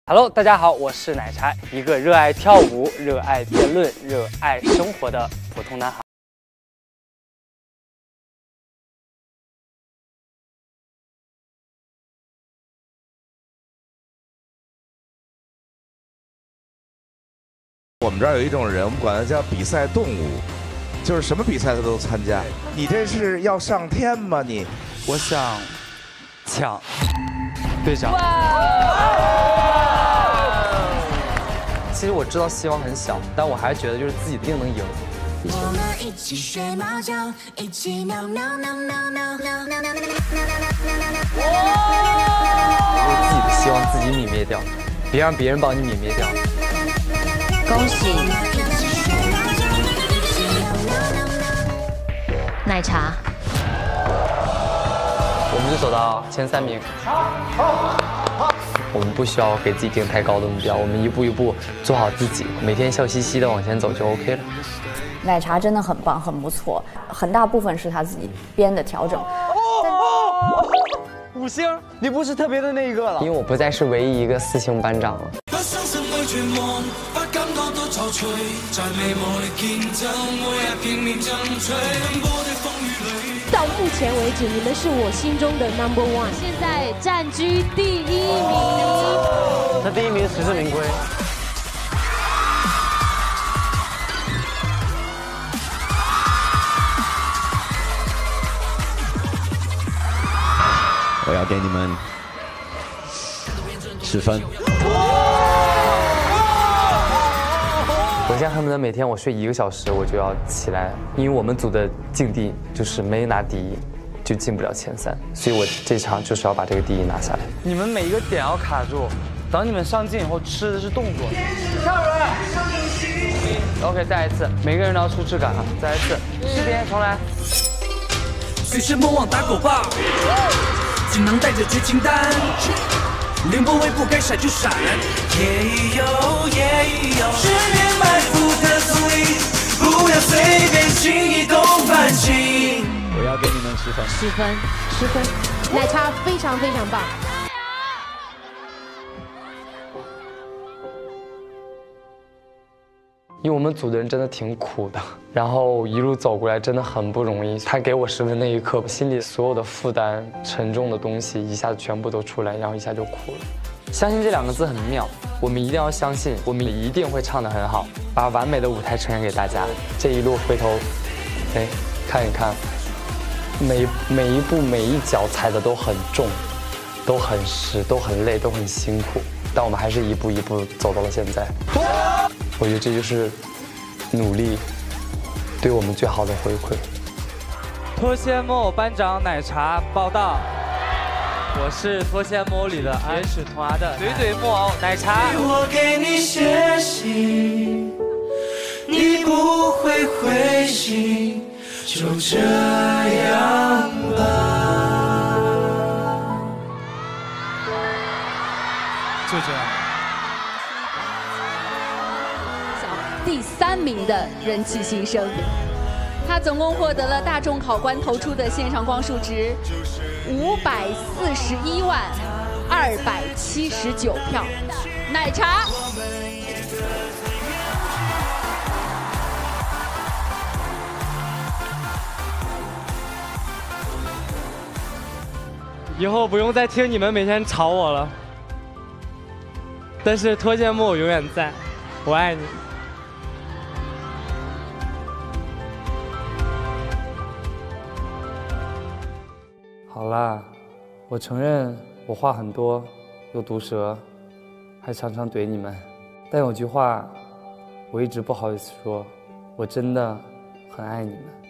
Hello， 大家好，我是奶茶，一个热爱跳舞、热爱辩论、热爱生活的普通男孩。 我们这儿有一种人，我们管他叫比赛动物，就是什么比赛他都参加。你这是要上天吗？你？ 我想抢队长。 其实我知道希望很小，但我还是觉得就是自己一定能赢。 我们一起学猫叫，一起喵喵喵喵喵喵喵喵喵。 用自己的希望自己泯灭掉，别让别人帮你泯灭掉。 恭喜奶茶， 我们就走到前3名。我们不需要给自己定太高的目标，我们一步一步做好自己，每天笑嘻嘻的往前走就 OK 了。 奶茶真的很棒，很不错，很大部分是他自己编的调整。 5星，你不是特别的那一个了， 因为我不再是唯一一个4星班长了。 到目前为止，你们是我心中的 No.1， 现在占据第1名。 他第1名实至名归。 我要给你们10分。 我现在恨不得每天我睡1个小时我就要起来，因为我们组的境地就是没拿第1就进不了前3，所以我这场就是要把这个第1拿下来。 你们每一个点要卡住，等你们上镜以后吃的是动作。跳出来 ！OK， 再一次，每个人都要出质感啊！再一次，10点重来。 随身魔王打狗棒，锦囊带着绝情丹。凌波微步该闪就闪，也有10年埋伏的足印，不要随便轻易动凡心。 我要给你们10分。 10分，10分，奶茶非常非常棒。 因为我们组的人真的挺苦的，然后一路走过来真的很不容易。他给我10分那一刻，心里所有的负担、沉重的东西一下子全部都出来，然后一下就哭了。相信这2个字很妙，我们一定要相信，我们一定会唱得很好，把完美的舞台呈现给大家。这一路回头，哎，看一看，每一步每一脚踩的都很重，都很实，都很累，都很辛苦，但我们还是一步一步走到了现在。我觉得这就是努力对我们最好的回馈。 脱线木偶班长奶茶报道，我是脱线木偶里的原始童牙的怼怼木偶奶茶。 我给你写信，你不会回信，就这样吧。 就这样。 第3名的人气新生，他总共获得了大众考官投出的线上光束值541.279票。奶茶。 以后不用再听你们每天吵我了，但是脱线木偶永远在，我爱你。好啦，我承认我话很多，有毒舌，还常常怼你们，但有句话我一直不好意思说，我真的很爱你们。